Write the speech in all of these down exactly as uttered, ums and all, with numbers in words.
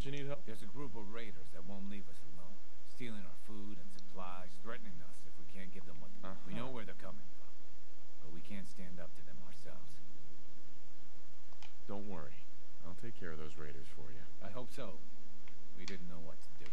you need help? There's a group of raiders that won't leave us alone, stealing our food and supplies, threatening us if we can't give them what they Uh-huh. We know where they're coming from, but we can't stand up to them ourselves. Don't worry. I'll take care of those raiders for you. I hope so. We didn't know what to do.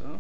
so.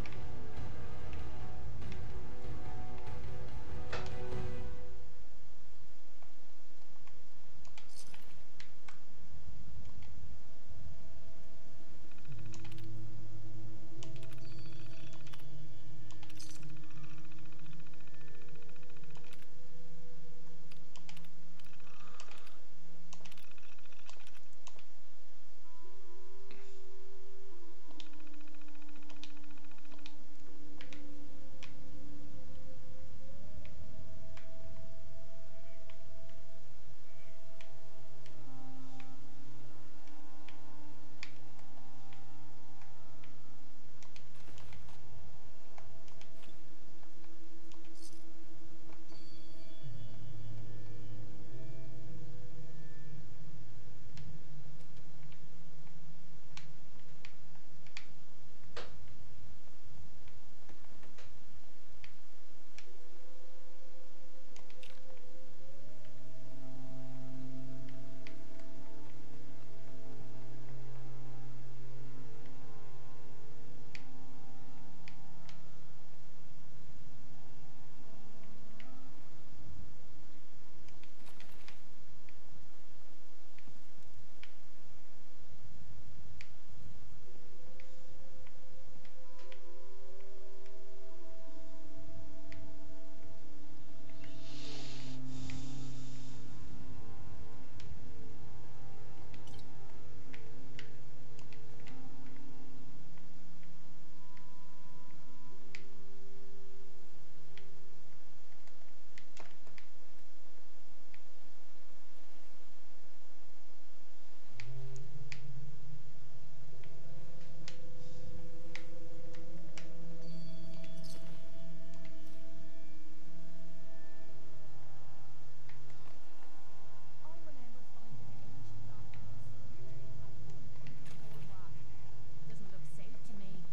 I remember finding an ancient document secretly in my home under the boardwalk. Doesn't look safe to me.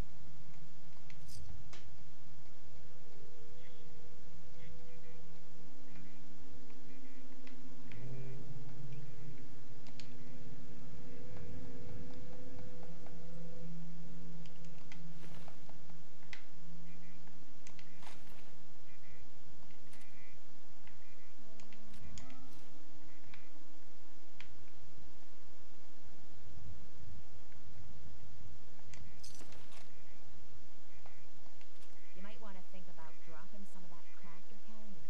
You might want to think about dropping some of that crap you're carrying.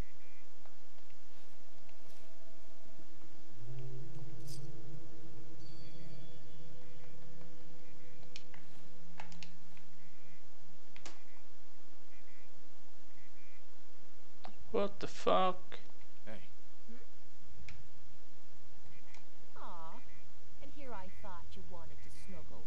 What the fuck? Hey, Hmm? Aw, and here I thought you wanted to snuggle.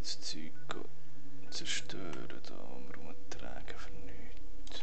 das Zeug zerstören da, um rumtragen für nichts.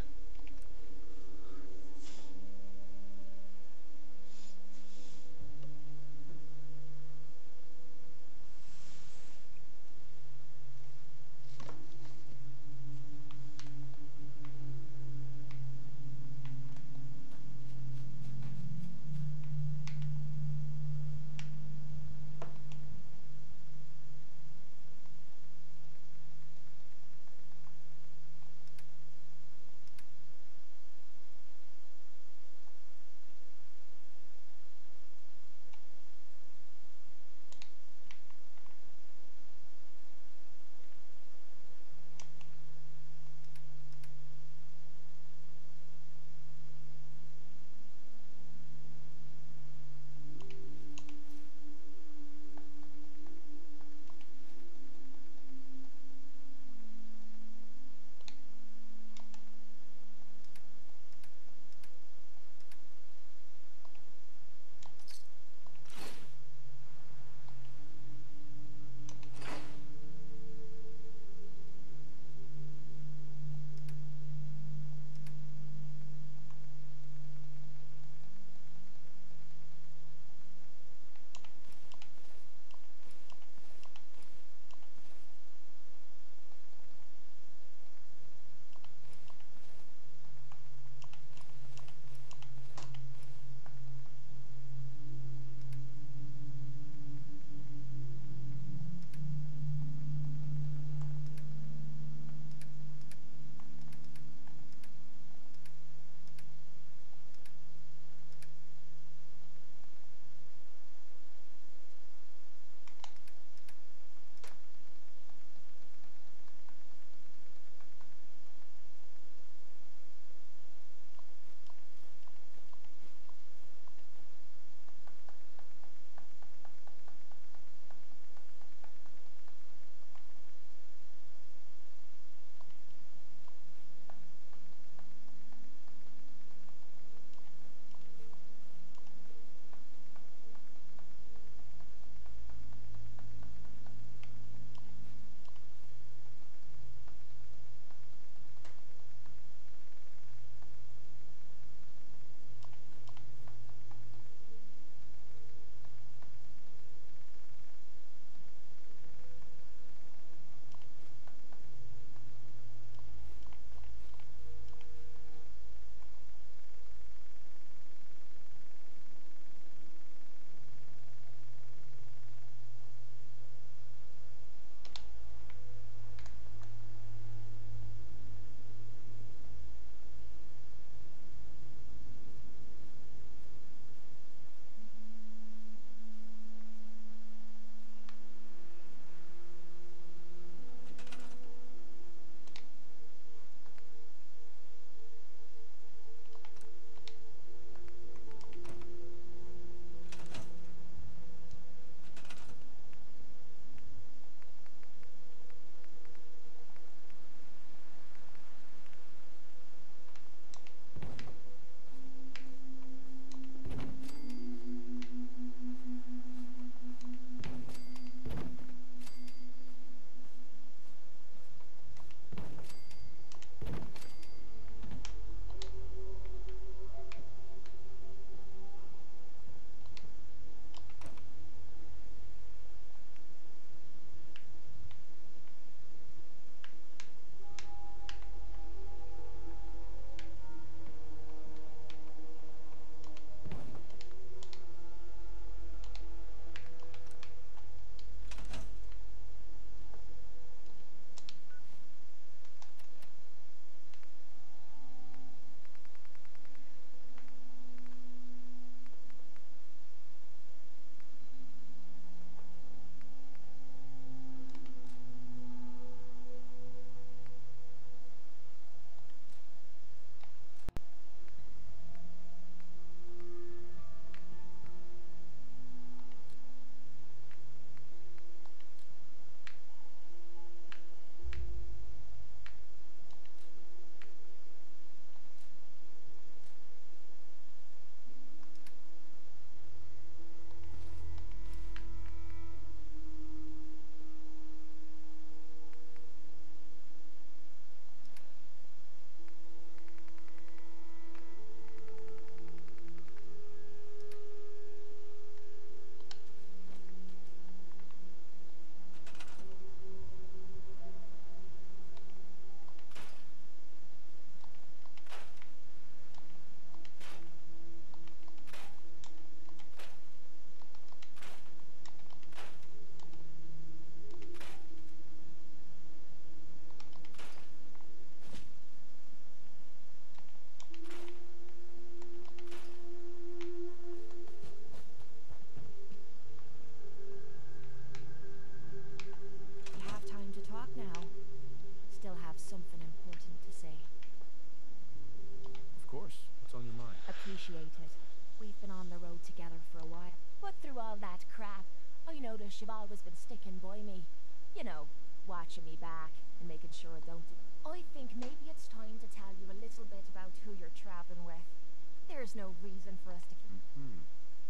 watching me back and making sure I don't do. I think maybe it's time to tell you a little bit about who you're traveling with. There's no reason for us to keep. Mm-hmm.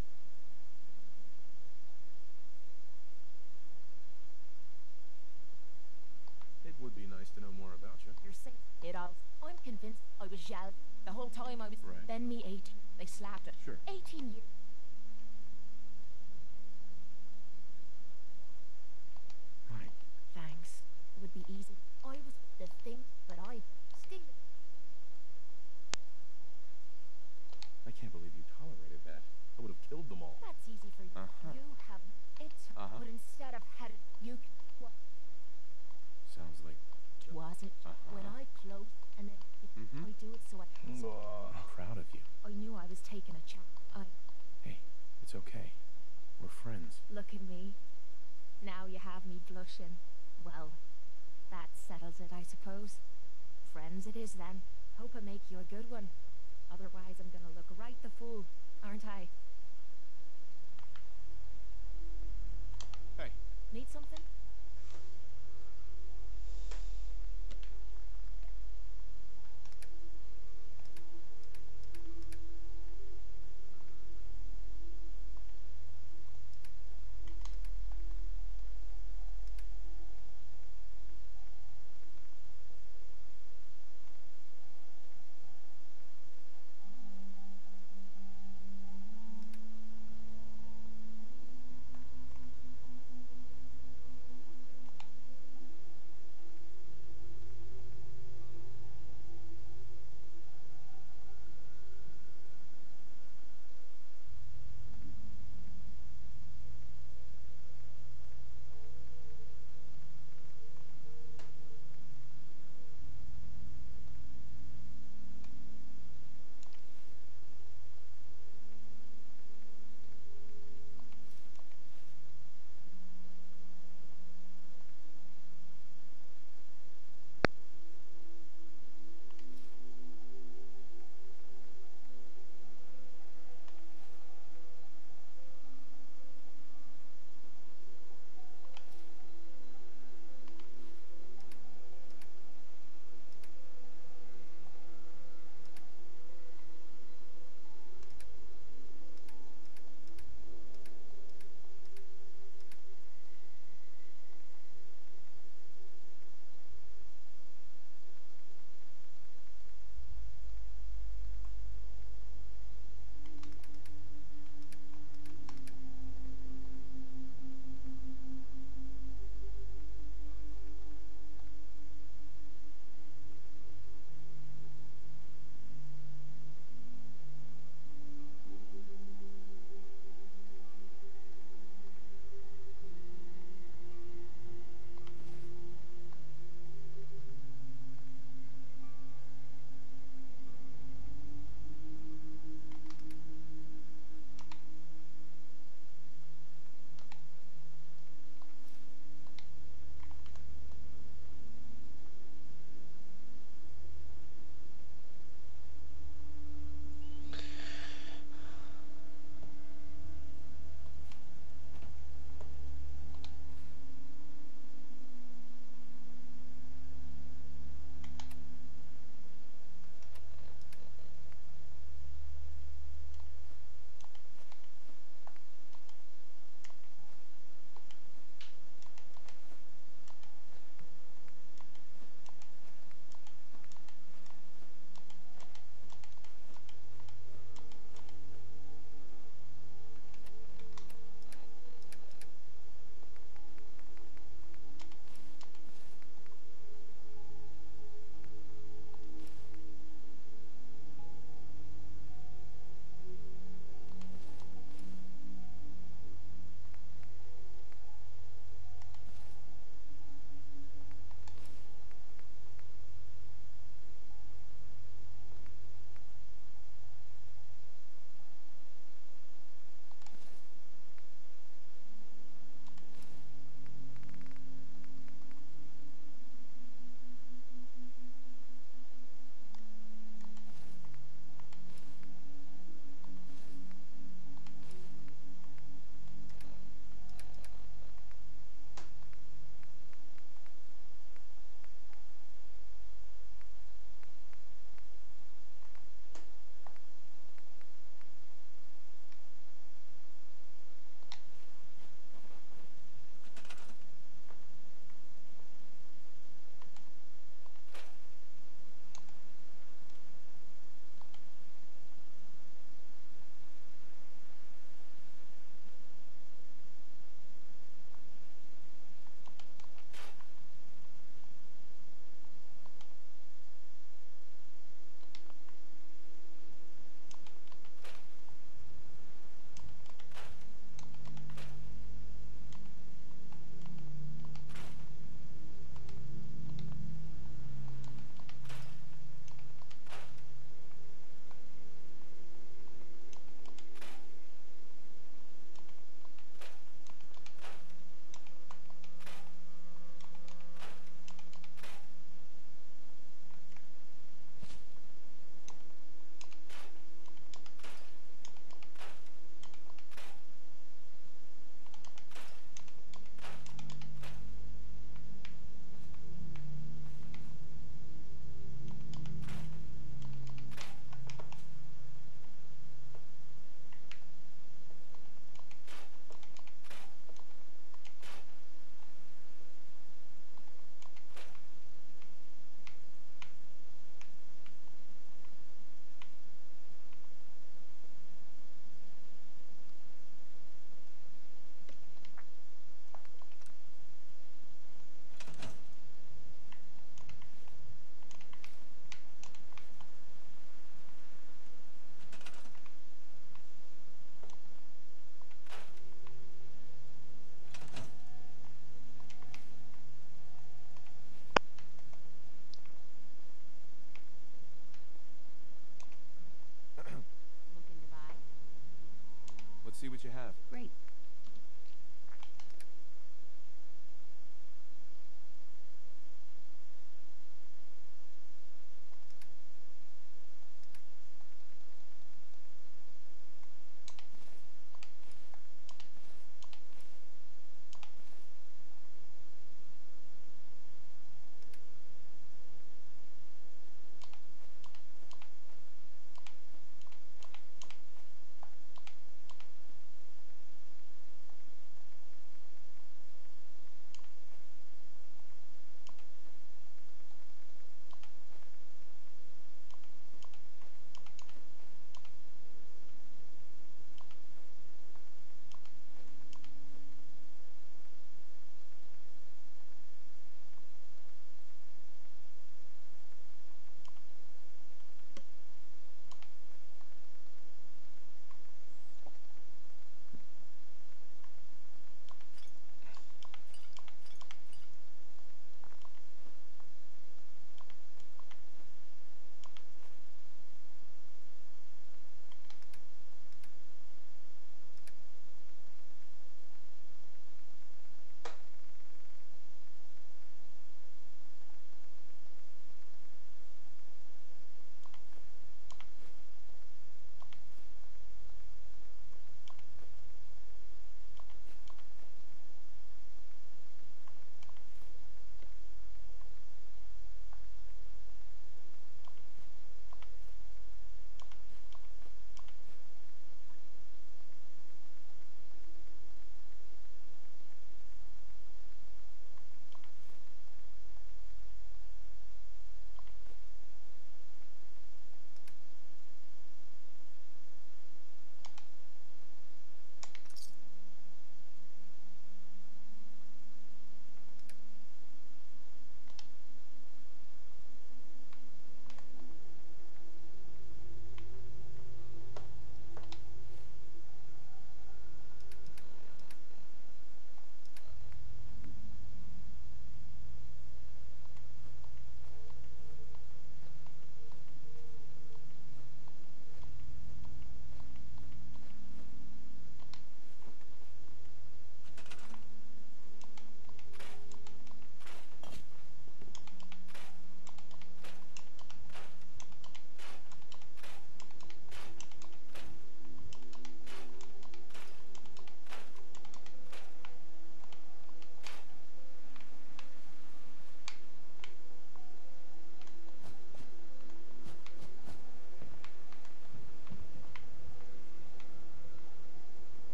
It would be nice to know more about you. You're saying it all. I'm convinced I was yelled the whole time I was. Right. Then me eighteen. They slapped it. Sure. eighteen years. Right. Thanks. It would be easy. I was the thing, but I still. I can't believe you tolerated that. I would have killed them all. That's easy for you. Uh-huh. You have it, Uh-huh. but instead of had it, you. c- What Sounds like was it? Uh-huh. When I close and then it, Mhm. I do it so I. Wow. I'm proud of you. I knew I was taking a chance. I Hey, it's okay. We're friends. look at me. Now you have me blushing. Well, that settles it, I suppose. Friends it is then. Hope I make you a good one. Otherwise, I'm gonna look right the fool, aren't I? Hey. Need something?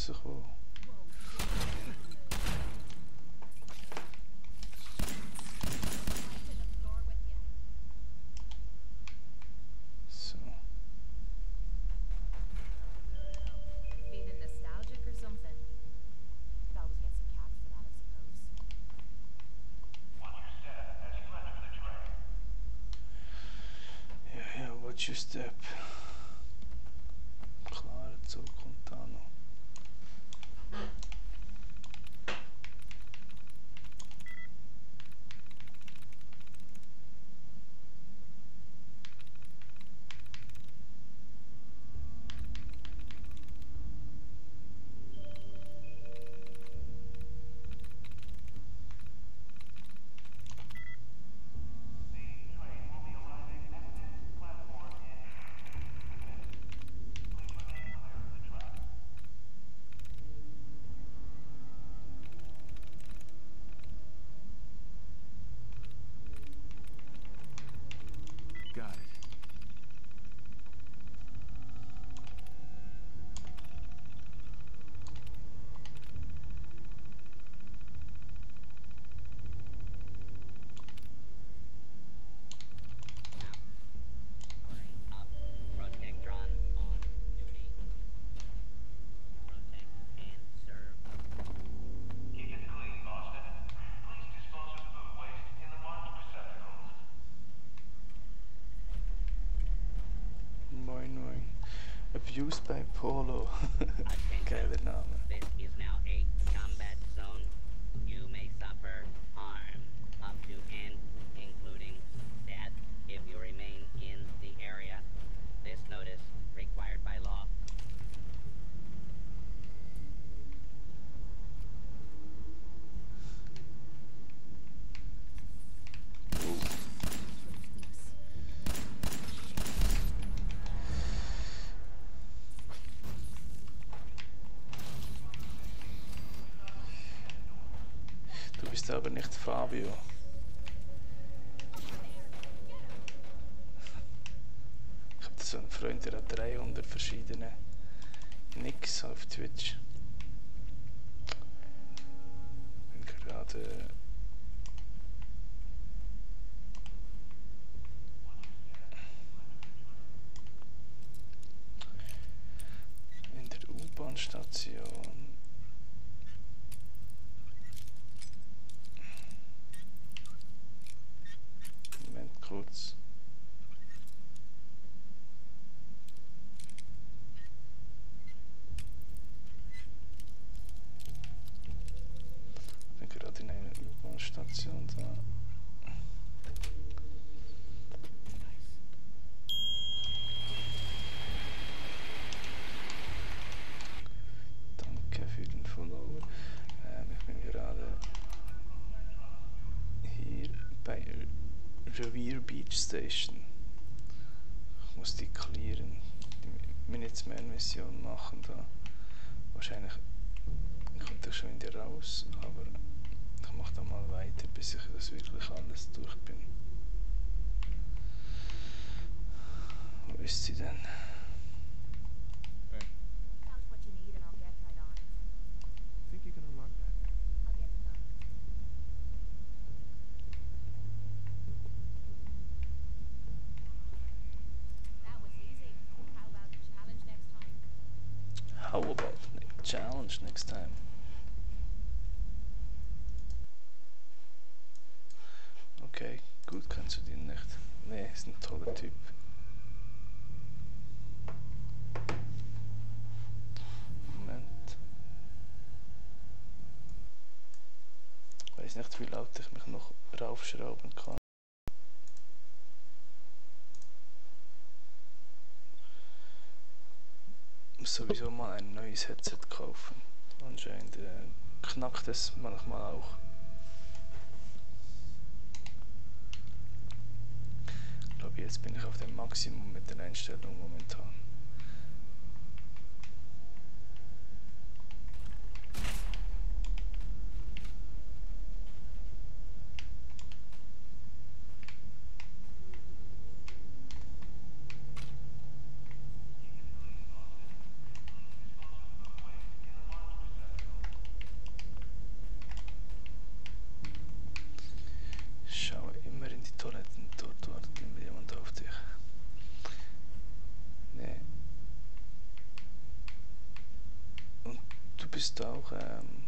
rauskommen. So. Feeling nostalgic or something? Could always get some cash for that, I suppose. Ja, ja, watch your step. Klar, so kommt da noch. Got it. Up. Protectron on duty. Protect and serve. Keep it clean, Boston. Please dispose of food waste in the marked receptacles. Moin moin. Abuse by Polo. Geiler Name. This is now a combat zone. You may suffer harm up to and including death if you remain in the area. This notice required by law. Du bist aber nicht Fabio. Ich habe so einen Freund, der hat dreihundert verschiedene Nicks auf Twitch. Bin gerade in der U-Bahn-Station. Moment kurz. Ich bin gerade in einer U-Bahn-Station da. Danke für den Follower. Ähm, ich bin gerade hier bei Revier Beach Station. Ich muss die clearen, die Minuteman-Mission machen da. Wahrscheinlich kommt er schon wieder raus, aber ich mache da mal weiter, bis ich das wirklich alles durch bin. Wo ist sie denn? Hey, Tell us what you need and I'll get right on it. think you can unlock that? I'll get it done. That was easy. How about the challenge next time? How about the challenge next time? Okay, gut, kennst du den nicht? Nee, ist ein toller Typ. Moment. Ich weiß nicht, wie laut ich mich noch raufschrauben kann. Muss sowieso mal ein neues Headset kaufen. Anscheinend äh, knackt es manchmal auch. Ich glaube, jetzt bin ich auf dem Maximum mit den Einstellungen momentan. auch ähm,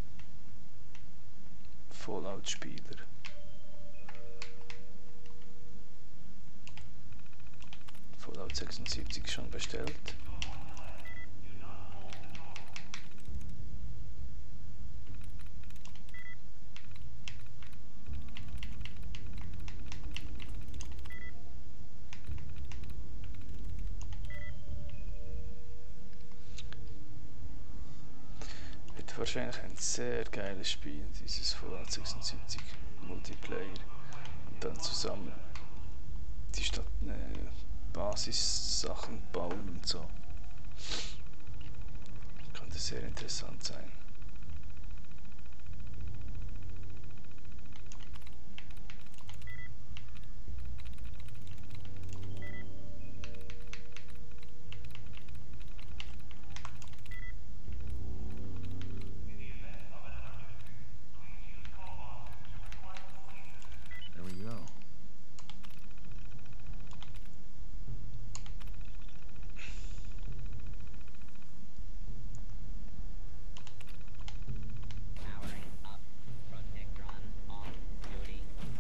Fallout-Spieler. Fallout sechsundsiebzig schon bestellt. Wird wahrscheinlich ein sehr geiles Spiel, dieses Fallout sechsundsiebzig Multiplayer. Und dann zusammen die Stadt, äh, Basissachen bauen und so. Könnte sehr interessant sein. There we go. Powering up. Protectron on duty.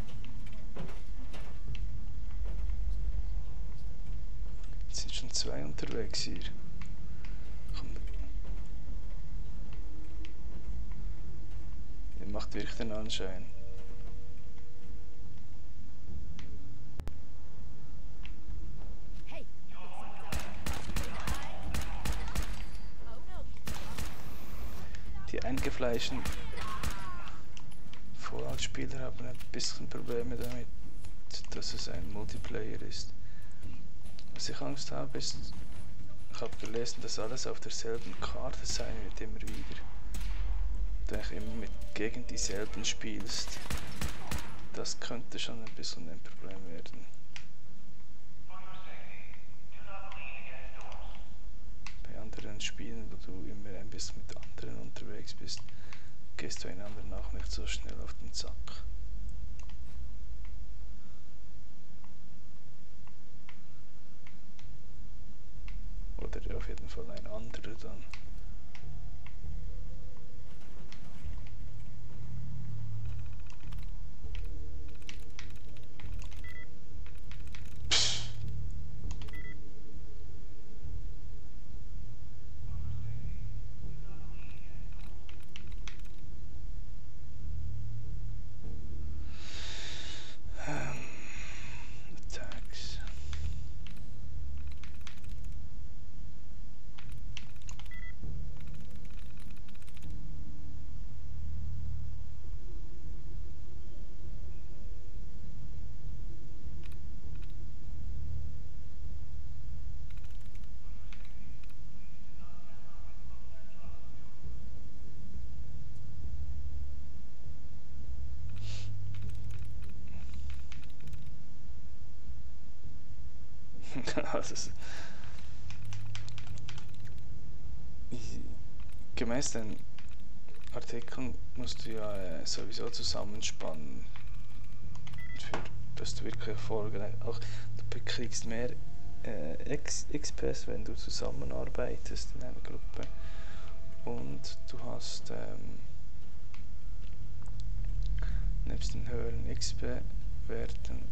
Es sind schon zwei unterwegs hier. Komm. Der macht wirklich den Anschein. Hey, oh no. Die eingefleischten Fallout-Spieler haben ein bisschen Probleme damit, dass es ein Multiplayer ist. Was ich Angst habe, ist, ich habe gelesen, dass alles auf derselben Karte sein wird immer wieder. Du eigentlich immer mit, gegen dieselben spielst. Das könnte schon ein bisschen ein Problem werden. For your safety, do not lean against doors. Bei anderen Spielen, wo du immer ein bisschen mit anderen unterwegs bist, gehst du einander auch nicht so schnell auf den Sack. Oder auf jeden Fall ein anderer dann. Attacks. Also, es- ich- gemäß den Artikeln musst du ja äh, sowieso zusammenspannen, für, dass du wirklich Erfolge auch du kriegst mehr äh, X P, wenn du zusammenarbeitest in einer Gruppe, und du hast ähm, nebst den höheren X P-Werten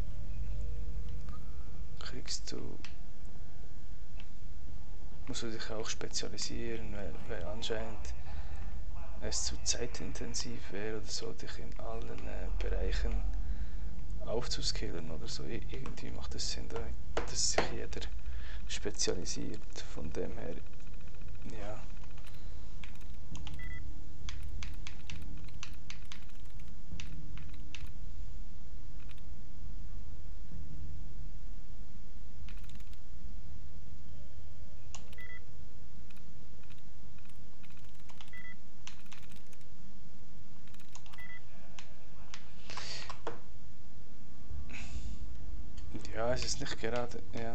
kriegst du, musst du dich auch spezialisieren, weil, weil anscheinend es zu zeitintensiv wäre oder so, dich in allen äh, Bereichen aufzuskillen oder so. Ir- Irgendwie macht es Sinn, da- dass sich jeder spezialisiert. Von dem her, ja. Ja, es ist nicht gerade, ja.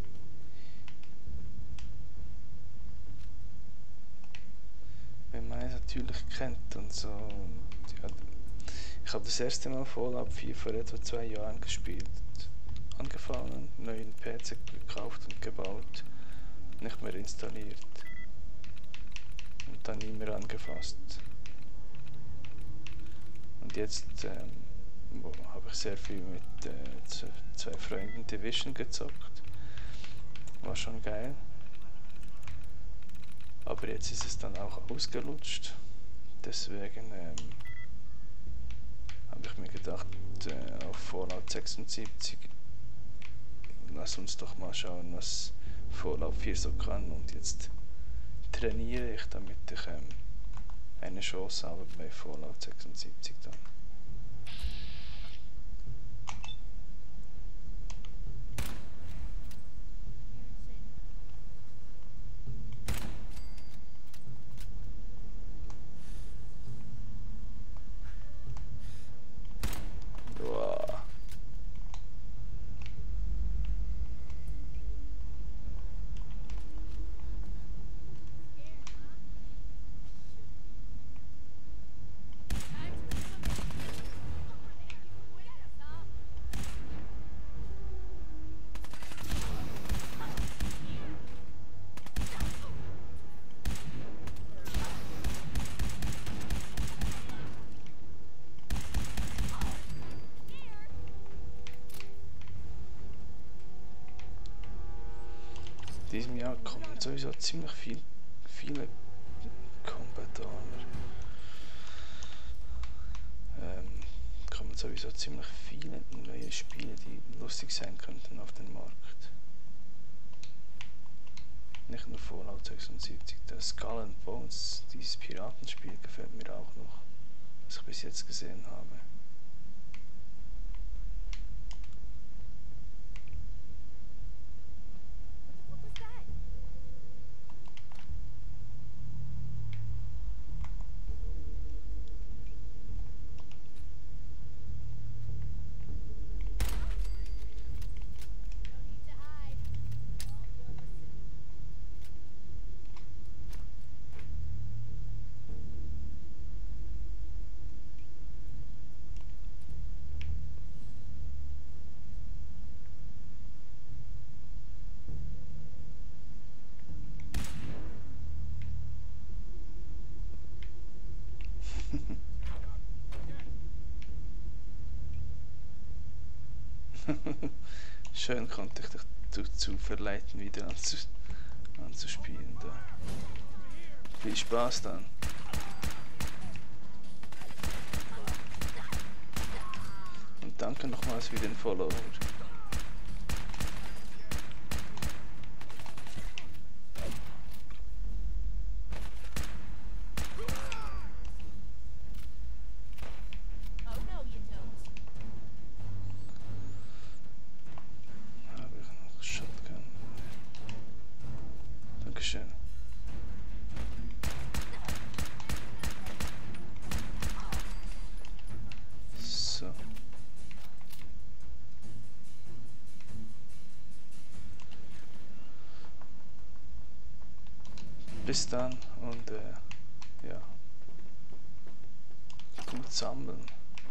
Wenn man es natürlich kennt und so. Und ja, ich habe das erste Mal Fallout vier vor etwa zwei Jahren gespielt. Angefangen, neuen P C gekauft und gebaut, nicht mehr installiert. Und da nie mehr angefasst. Und jetzt ähm, habe ich sehr viel mit äh, zwei Freunden Division gezockt. War schon geil. Aber jetzt ist es dann auch ausgelutscht. Deswegen ähm, habe ich mir gedacht, äh, auf Fallout sechsundsiebzig, lass uns doch mal schauen, was Fallout vier so kann. Und jetzt trainiere ich, damit ich ähm, eine Chance habe bei Fallout sechsundsiebzig dann. In diesem Jahr kommen sowieso ziemlich viel, viele Kombataner. Ähm, kommen sowieso ziemlich viele neue Spiele, die lustig sein könnten auf den Markt. Nicht nur Fallout sechsundsiebzig, das Skull and Bones, dieses Piratenspiel gefällt mir auch noch, was ich bis jetzt gesehen habe. Schön konnte ich dich dazu verleiten, wieder anzu anzuspielen. Da. Viel Spaß dann. Und danke nochmals für den Follower. So. Bis dann und äh, ja, gut sammeln.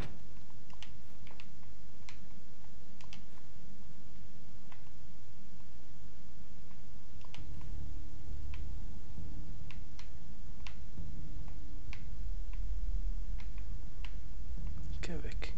Geh weg.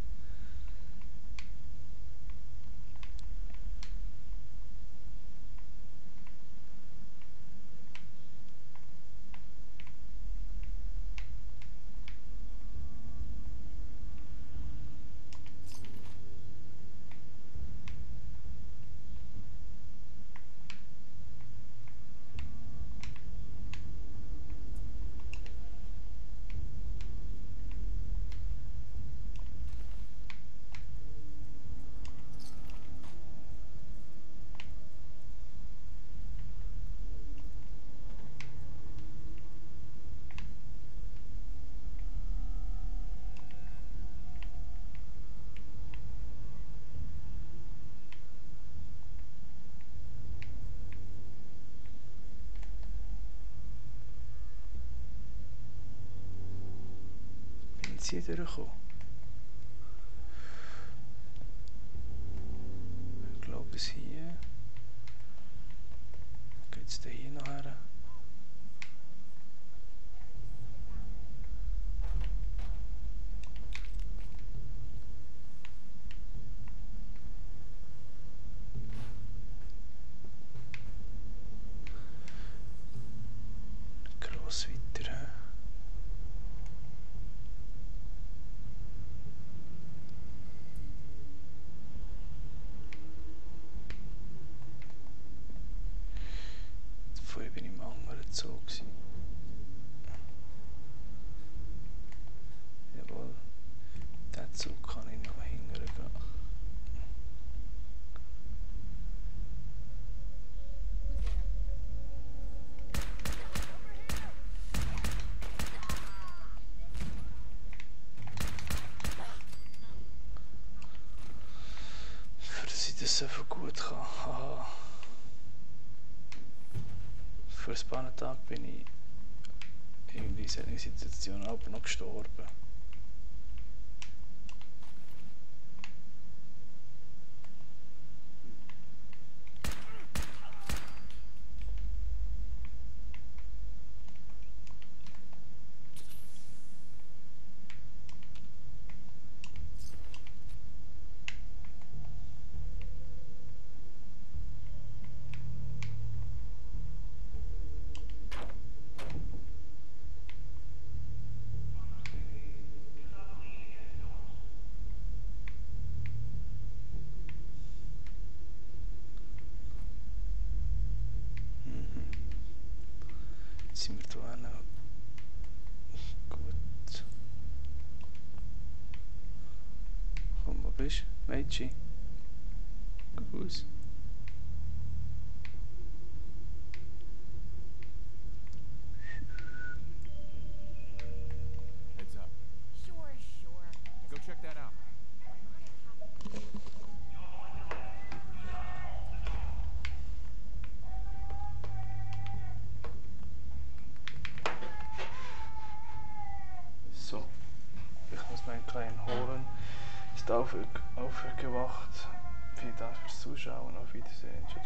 Bin jetzt hier durchgekommen? Ich glaube bis hier. Geht's da hier nachher? Zug kann ich noch hingern gehen. Für dass ich das einfach gut kann. Aha. Für ein paar Tage bin ich in dieser Situation aber noch gestorben. Sind wir da noch gut? Komm, wo bist du? Mädchen? Gruß. Heads up. Sure, sure. Go check that out. I'm on it, Captain. So, ich muss meinen Kleinen holen. Ist auf, aufgewacht. Vielen Dank fürs Zuschauen. Auf Wiedersehen.